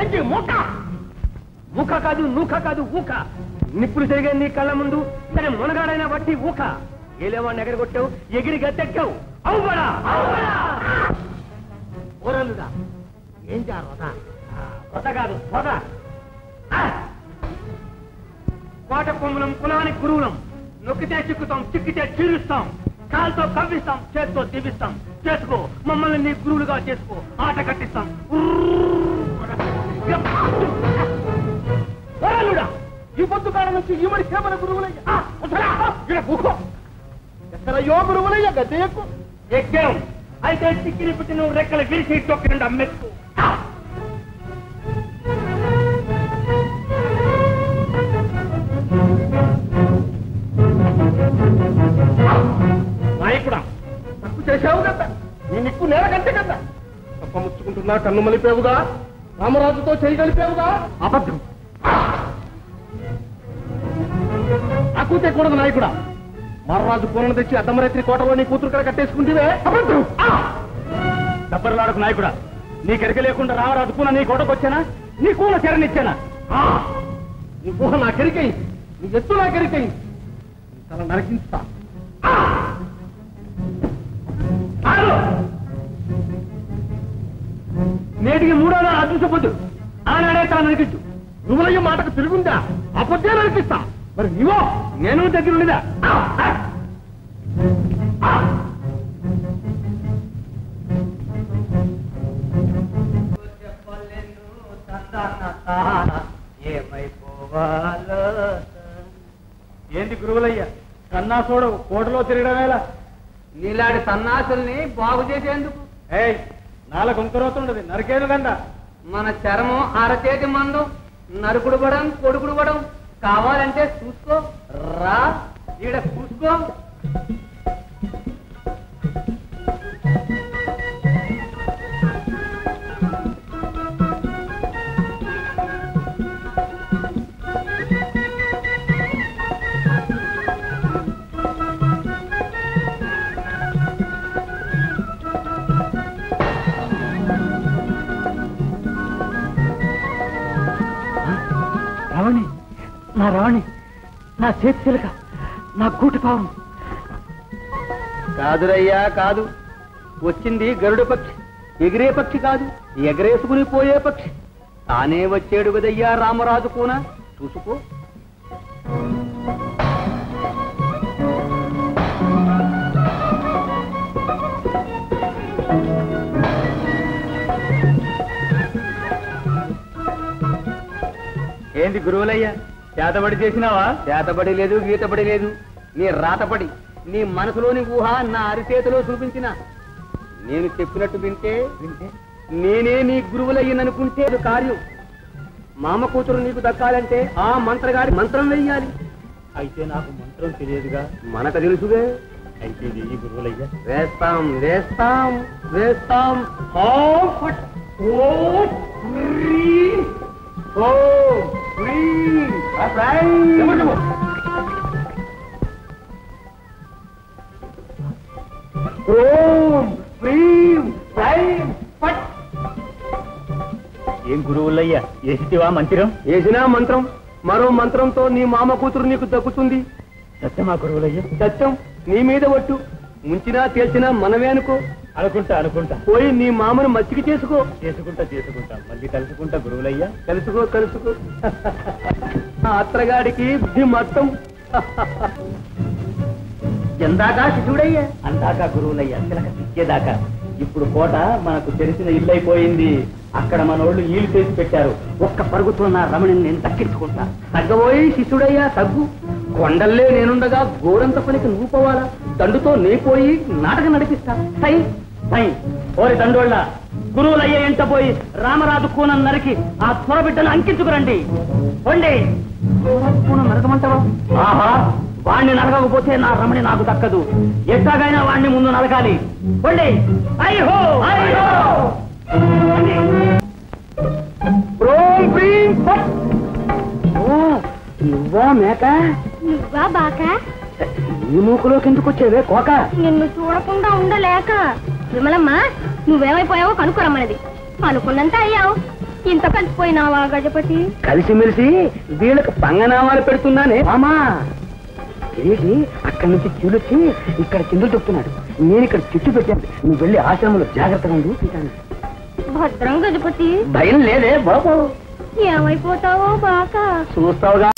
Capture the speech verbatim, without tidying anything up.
ఏంటి మూక మూక కాదు నూక కాదు ఊక నిప్పులు జరిగే నీ కళ్ళ ముందు సరే మునగాడైనా బట్టి ఊక ఏలేవాడిని ఎగరగొట్టావు ఎగిరి గట్టెక్కావు అవుబడా ఓరలుగా ఏం జారదా కొత్త కాదు పొద కోట కొమ్ములం కులానికి గురువులం నొక్కితే చిక్కుతాం చిక్కితే చీరుస్తాం కాలుతో కవ్విస్తాం చేతితో దీవిస్తాం చేసుకో మమ్మల్ని నీ గురువులుగా చేసుకో ఆట కట్టిస్తాం ఈ పొద్దు కాలం నుంచి ఈమడి సేవల గురువులయ్యా ఎక్కడయ్యో గురువులయ్యా గద్దె ఎక్కు ఎక్కాం అయితే చిక్కిని పుట్టి నువ్వు రెక్కలు విరిచి తొక్కినండి అమ్మెక్కు నాయకుడా తప్పు చేసావు కదా నీ నిక్కు నేల కంటే కదా తప్ప ముచ్చుకుంటున్నా కన్ను మలిపేవుగా రామరాజుతో చేయగలిపేవుగా అబద్ధం ఆ కూతేకూడదు నాయకుడా మహారాజు పూలను తెచ్చి అద్దమరైత్రి కోటలో నీ కూతురు కడ కట్టేసుకుంటే అబద్ధం దబ్బరలాడకు నాయకుడా నీ కెరక లేకుండా రామరాజు కూన నీ కోటకు వచ్చానా నీ కూన చెరనిచ్చానా నీ ఊహ నా కెరికైంది నీ ఎత్తు నా కెరికైంది తల నరకించుతా నేటికి మూడో నాడు అదృష్టపోద్దు ఆనాడే తల నరికించు నువ్వులయ్య మాటకు తిరుగుందా అప్పటికే నరికిస్తా మరి నీవో నేను దగ్గరుండిదా ఏమైపోవాలో ఏంటి గురువులయ్యా సన్నాసుడు కోటలో తిరగడమేలా నీలాంటి సన్నాసుల్ని బాగు చేసేందుకు ఏయ్ నాల గుంకరోతుండదు నరికేదు కండా మన చర్మం అరచేతి మందు నరుకుడు పడం కొడుకుడు పడం కావాలంటే చూసుకో రా ఈడ చూసుకో రావణి నా రావణి నా చేతి చిలక నా గూటి పావురం కాదురయ్యా కాదు వచ్చింది గరుడ పక్షి ఎగిరే పక్షి కాదు ఎగరేసుకుని పోయే పక్షి తానే వచ్చేడు కదయ్యా రామరాజు కూన చూసుకో ఏంది గురువులయ్యా చేతబడి చేసినావా చేతబడి లేదు గీతబడి లేదు నీ రాతపడి నీ మనసులోని ఊహ నా అరిచేతిలో చూపించిన నేను చెప్పినట్టు వింటే వింటే నేనే నీ గురువులయ్యననుకుంటే కార్యం మామ కూతురు నీకు దక్కాలంటే ఆ మంత్రగాడి మంత్రం వెయ్యాలి అయితే నాకు మంత్రం తెలియదుగా మనకు తెలుసుగా అయితే ఈ గురువులయ్యా వేస్తాం వేస్తాం వేస్తాం ఏం గురువులయ్యా వేసివా మంత్రం వేసినా మంత్రం మరో మంత్రంతో నీ మామ కూతురు నీకు దక్కుతుంది సత్యమా గురువులయ్యా సత్యం నీ మీద ఒట్టు ముంచినా తేల్చినా మనమే అనుకో అనుకుంటా అనుకుంటా పోయి నీ మామను మచ్చికి చేసుకో చేసుకుంటా చేసుకుంటా మళ్ళీ కలుసుకుంటా గురువులయ్యా కలుసుకో కలుసుకో అత్రగాడికి బుద్ధి మొత్తం ఎందాకా శిశుడయ్యా అందాకా గురువులయ్యా చిలక తిక్కేదాకా ఇప్పుడు కోట మనకు తెలిసిన ఇల్లు అయిపోయింది అక్కడ మనోళ్ళు ఈలు చేసి పెట్టారు ఒక్క పరుగుతో నా రమణిని నేను దక్కించుకుంటా తగ్గబోయి శిశుడయ్యా తగ్గు కొండల్లే నేనుండగా గోరంత పనికి నువ్వు పోవాలా దండుతో నే పోయి నాటకం నడిపిస్తా సై సై ఓరి దండోళ్ళ గురువులయ్య ఎంట పోయి రామరాజు కూనం నరికి ఆ త్వరబిడ్డను అంకించుకురండి పొండి కూనం నరకమంటావా ఆహా వాణ్ణి నరకకపోతే నా రమణి నాకు దక్కదు ఎట్టాగైనా వాణ్ణి ముందు నరకాలి పొండి అయ్యో అయ్యో నువ్వా మేక నువ్వా బాక ఈ మూకులోకి ఎందుకు వచ్చేవే కోక నిన్ను చూడకుండా ఉండలేక విమలమ్మ నువ్వేమైపోయావో కనుక్కోరమ్మన్నది అనుకున్నంత అయ్యావు ఇంత కలిసిపోయినావా గజపతి? కలిసిమెలిసి వీళ్ళకి పంగనామాలు పెడుతున్నానే మామా. ఏంటి అక్కడి నుంచి చిలుచి ఇక్కడ చిందులు చెప్తున్నాడు. నేను ఇక్కడ చుట్టు పెట్టాను. నువ్వు వెళ్ళి ఆశ్రమంలో జాగ్రత్తగా ఉండు. భద్రం గజపతి. భయం లేదే బాబు. ఏమైపోతావో బాక చూస్తావుగా.